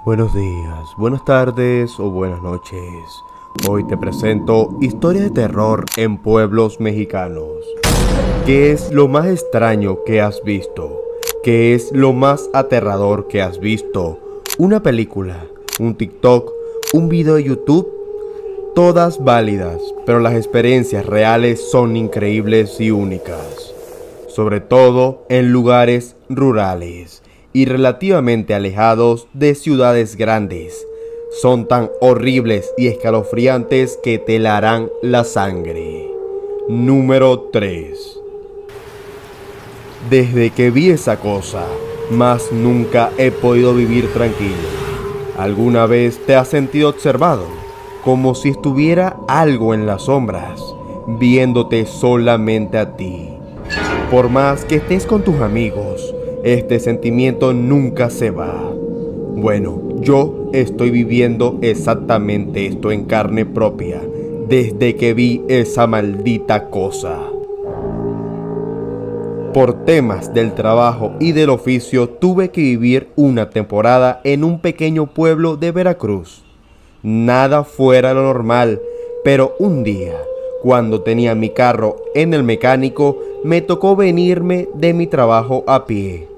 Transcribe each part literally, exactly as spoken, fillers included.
Buenos días, buenas tardes o buenas noches. Hoy te presento historias de terror en pueblos mexicanos. ¿Qué es lo más extraño que has visto? ¿Qué es lo más aterrador que has visto? ¿Una película? ¿Un TikTok? ¿Un video de YouTube? Todas válidas, pero las experiencias reales son increíbles y únicas. Sobre todo en lugares rurales y relativamente alejados de ciudades grandes. Son tan horribles y escalofriantes que te helarán la sangre. Número tres. Desde que vi esa cosa, más nunca he podido vivir tranquilo. ¿Alguna vez te has sentido observado? Como si estuviera algo en las sombras, viéndote solamente a ti. Por más que estés con tus amigos, este sentimiento nunca se va. Bueno, yo estoy viviendo exactamente esto en carne propia, desde que vi esa maldita cosa. Por temas del trabajo y del oficio, tuve que vivir una temporada en un pequeño pueblo de Veracruz. Nada fuera lo normal, pero un día, cuando tenía mi carro en el mecánico, me tocó venirme de mi trabajo a pie.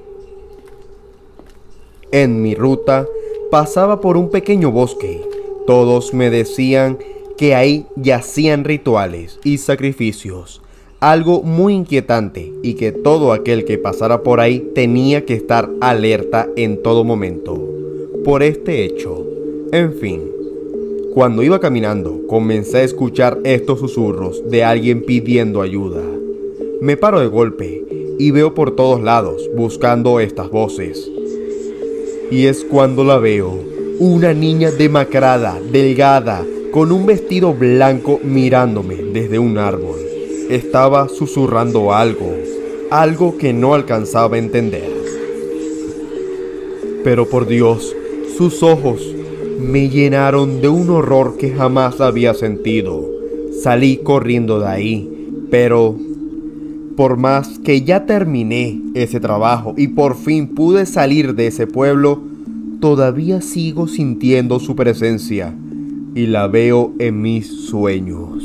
En mi ruta pasaba por un pequeño bosque. Todos me decían que ahí yacían rituales y sacrificios, algo muy inquietante, y que todo aquel que pasara por ahí tenía que estar alerta en todo momento por este hecho. En fin, cuando iba caminando, comencé a escuchar estos susurros de alguien pidiendo ayuda. Me paro de golpe y veo por todos lados buscando estas voces. Y es cuando la veo, una niña demacrada, delgada, con un vestido blanco mirándome desde un árbol. Estaba susurrando algo, algo que no alcanzaba a entender. Pero por Dios, sus ojos me llenaron de un horror que jamás había sentido. Salí corriendo de ahí, pero por más que ya terminé ese trabajo y por fin pude salir de ese pueblo, todavía sigo sintiendo su presencia y la veo en mis sueños.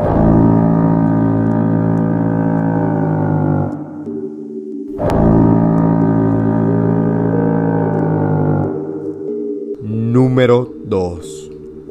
Número dos.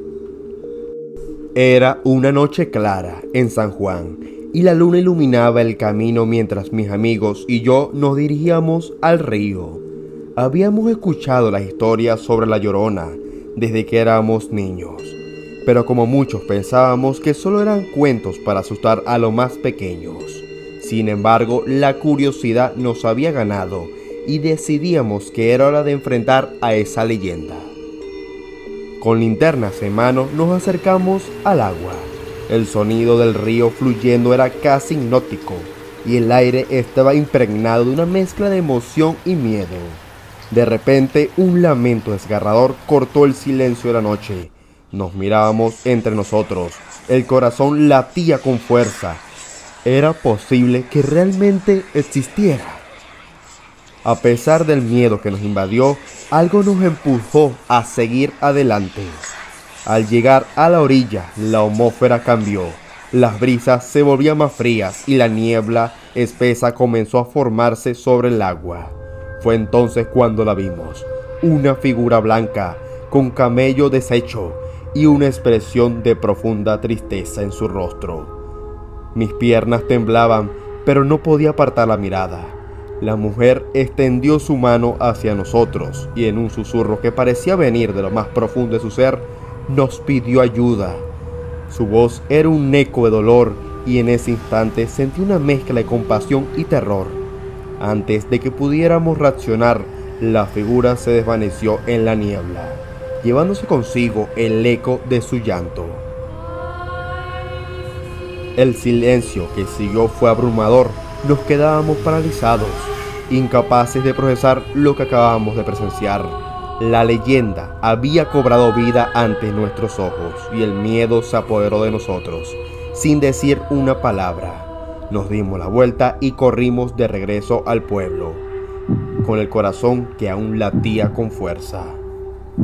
Era una noche clara en San Juan y la luna iluminaba el camino mientras mis amigos y yo nos dirigíamos al río. Habíamos escuchado las historias sobre la Llorona desde que éramos niños, pero como muchos pensábamos que solo eran cuentos para asustar a los más pequeños. Sin embargo, la curiosidad nos había ganado y decidíamos que era hora de enfrentar a esa leyenda. Con linternas en mano nos acercamos al agua. El sonido del río fluyendo era casi hipnótico y el aire estaba impregnado de una mezcla de emoción y miedo. De repente, un lamento desgarrador cortó el silencio de la noche. Nos mirábamos entre nosotros. El corazón latía con fuerza. ¿Era posible que realmente existiera? A pesar del miedo que nos invadió, algo nos empujó a seguir adelante. Al llegar a la orilla, la atmósfera cambió. Las brisas se volvían más frías y la niebla espesa comenzó a formarse sobre el agua. Fue entonces cuando la vimos, una figura blanca, con cabello deshecho y una expresión de profunda tristeza en su rostro. Mis piernas temblaban, pero no podía apartar la mirada. La mujer extendió su mano hacia nosotros y en un susurro que parecía venir de lo más profundo de su ser, nos pidió ayuda. Su voz era un eco de dolor y en ese instante sentí una mezcla de compasión y terror. Antes de que pudiéramos reaccionar, la figura se desvaneció en la niebla, llevándose consigo el eco de su llanto. El silencio que siguió fue abrumador. Nos quedábamos paralizados, incapaces de procesar lo que acabábamos de presenciar. La leyenda había cobrado vida ante nuestros ojos y el miedo se apoderó de nosotros. Sin decir una palabra, nos dimos la vuelta y corrimos de regreso al pueblo, con el corazón que aún latía con fuerza.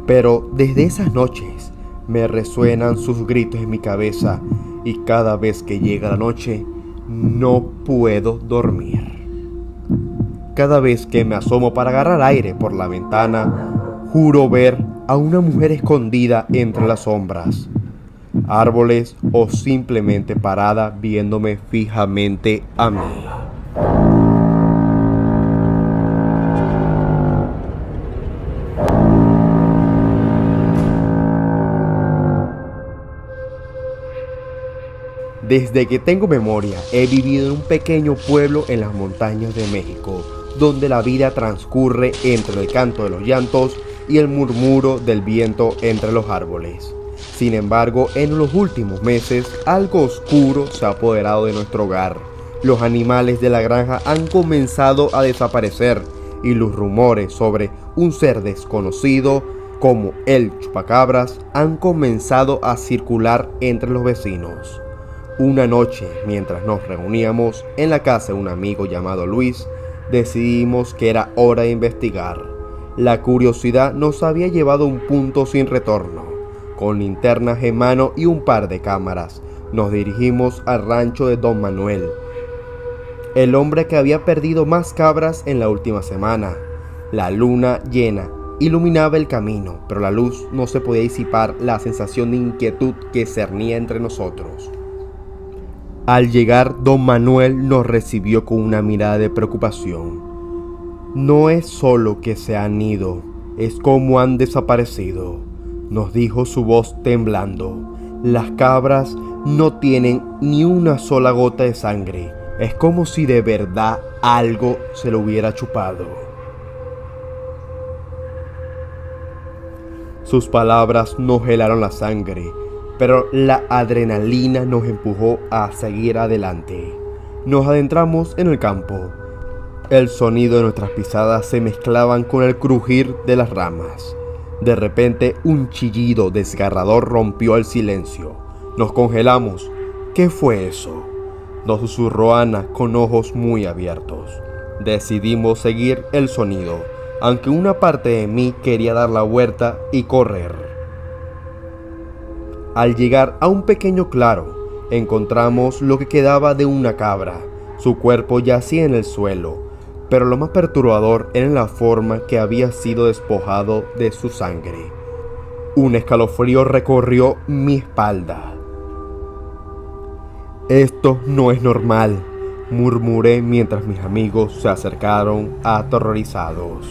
Pero desde esas noches me resuenan sus gritos en mi cabeza y cada vez que llega la noche no puedo dormir. Cada vez que me asomo para agarrar aire por la ventana, juro ver a una mujer escondida entre las sombras, árboles o simplemente parada viéndome fijamente a mí. Desde que tengo memoria, he vivido en un pequeño pueblo en las montañas de México, donde la vida transcurre entre el canto de los llantos y el murmuro del viento entre los árboles. Sin embargo, en los últimos meses, algo oscuro se ha apoderado de nuestro hogar. Los animales de la granja han comenzado a desaparecer y los rumores sobre un ser desconocido, como el chupacabras, han comenzado a circular entre los vecinos. Una noche, mientras nos reuníamos en la casa de un amigo llamado Luis, decidimos que era hora de investigar. La curiosidad nos había llevado a un punto sin retorno. Con linternas en mano y un par de cámaras, nos dirigimos al rancho de Don Manuel, el hombre que había perdido más cabras en la última semana. La luna llena iluminaba el camino, pero la luz no se podía disipar la sensación de inquietud que cernía entre nosotros. Al llegar, Don Manuel nos recibió con una mirada de preocupación. No es solo que se han ido, es como han desaparecido, nos dijo su voz temblando. Las cabras no tienen ni una sola gota de sangre, es como si de verdad algo se lo hubiera chupado. Sus palabras nos helaron la sangre, pero la adrenalina nos empujó a seguir adelante. Nos adentramos en el campo. El sonido de nuestras pisadas se mezclaban con el crujir de las ramas. De repente, un chillido desgarrador rompió el silencio. Nos congelamos. ¿Qué fue eso?, nos susurró Ana con ojos muy abiertos. Decidimos seguir el sonido, aunque una parte de mí quería dar la vuelta y correr. Al llegar a un pequeño claro, encontramos lo que quedaba de una cabra. Su cuerpo yacía en el suelo, pero lo más perturbador era la forma que había sido despojado de su sangre. Un escalofrío recorrió mi espalda. Esto no es normal, murmuré mientras mis amigos se acercaron aterrorizados.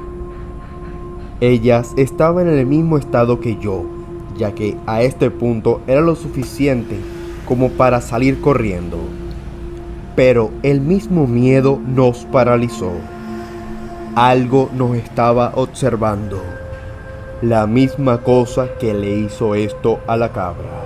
Ellas estaban en el mismo estado que yo, ya que a este punto era lo suficiente como para salir corriendo. Pero el mismo miedo nos paralizó. Algo nos estaba observando. La misma cosa que le hizo esto a la cabra.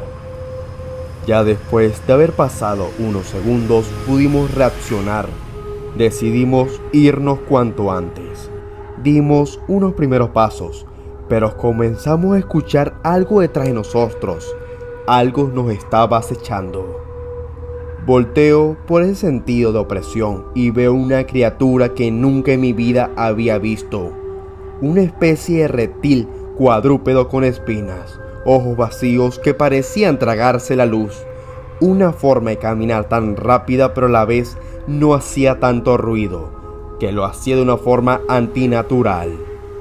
Ya después de haber pasado unos segundos pudimos reaccionar. Decidimos irnos cuanto antes. Dimos unos primeros pasos, pero comenzamos a escuchar algo detrás de nosotros. Algo nos estaba acechando. Volteo por ese sentido de opresión y veo una criatura que nunca en mi vida había visto. Una especie de reptil cuadrúpedo con espinas, ojos vacíos que parecían tragarse la luz. Una forma de caminar tan rápida pero a la vez no hacía tanto ruido, que lo hacía de una forma antinatural,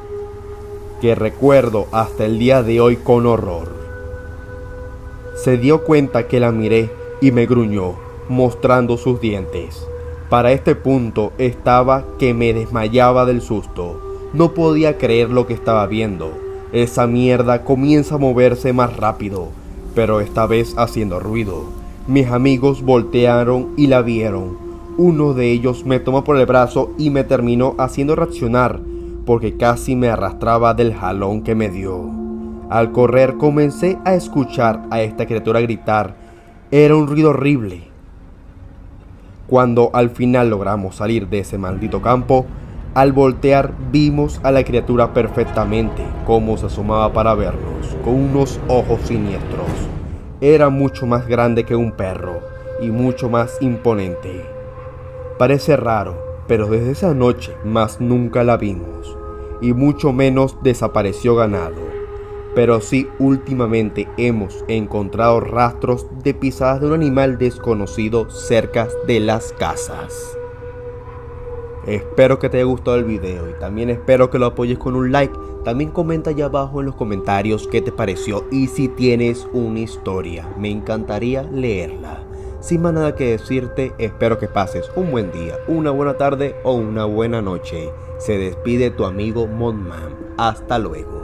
que recuerdo hasta el día de hoy con horror. Se dio cuenta que la miré y me gruñó, mostrando sus dientes. Para este punto estaba que me desmayaba del susto. No podía creer lo que estaba viendo. Esa mierda comienza a moverse más rápido, pero esta vez haciendo ruido. Mis amigos voltearon y la vieron. Uno de ellos me tomó por el brazo y me terminó haciendo reaccionar, porque casi me arrastraba del jalón que me dio. Al correr comencé a escuchar a esta criatura gritar. Era un ruido horrible. Cuando al final logramos salir de ese maldito campo, al voltear vimos a la criatura perfectamente, cómo se asomaba para vernos, con unos ojos siniestros. Era mucho más grande que un perro y mucho más imponente. Parece raro, pero desde esa noche más nunca la vimos, y mucho menos desapareció ganado. pero sí últimamente hemos encontrado rastros de pisadas de un animal desconocido cerca de las casas. Espero que te haya gustado el video y también espero que lo apoyes con un like. También comenta allá abajo en los comentarios qué te pareció y si tienes una historia, me encantaría leerla. Sin más nada que decirte, espero que pases un buen día, una buena tarde o una buena noche. Se despide tu amigo Mothman. Hasta luego.